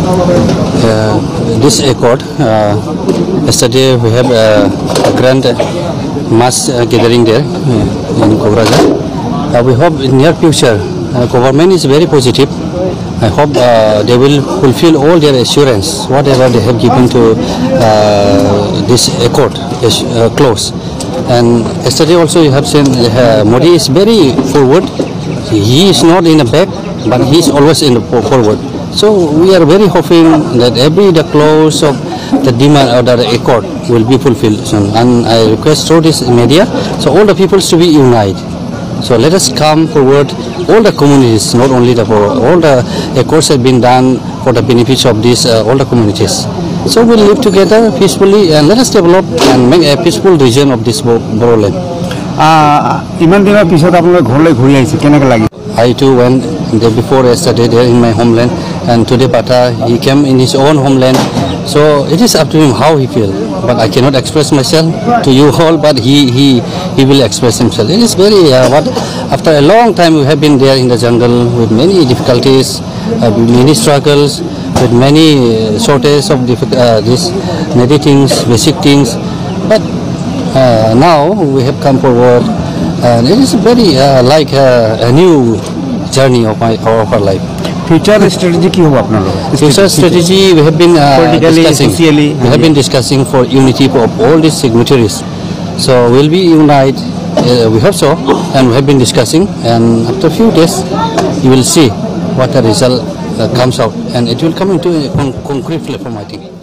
This accord, yesterday we have a grand mass gathering there in Kobraja. We hope in near future, government is very positive. I hope they will fulfill all their assurance, whatever they have given to this accord clause. And yesterday also you have seen Modi is very forward. He is not in the back, but he is always in the forward. So we are very hoping that the clause of the demand or the accord will be fulfilled soon. And I request through this media, so all the peoples to be united. So let us come forward, all the communities, not only the poor, all the accords have been done for the benefits of these all the communities. So we'll live together peacefully and let us develop and make a peaceful region of this Boroland. I too went there before yesterday there in my homeland, and today Batha, he came in his own homeland. So it is up to him how he feels. But I cannot express myself to you all, but he will express himself. It is very, after a long time we have been there in the jungle with many difficulties, many struggles, with many shortage of these needy things, basic things. But now we have come forward, and it is very like a new journey of our life. Future strategy ki hoga apna log? Future strategy we have been discussing. Socially, we have been discussing for unity of all these signatories. So we'll be united. We hope so, and we have been discussing. And after a few days, you will see what the result comes out, and it will come into a concrete platform, I think.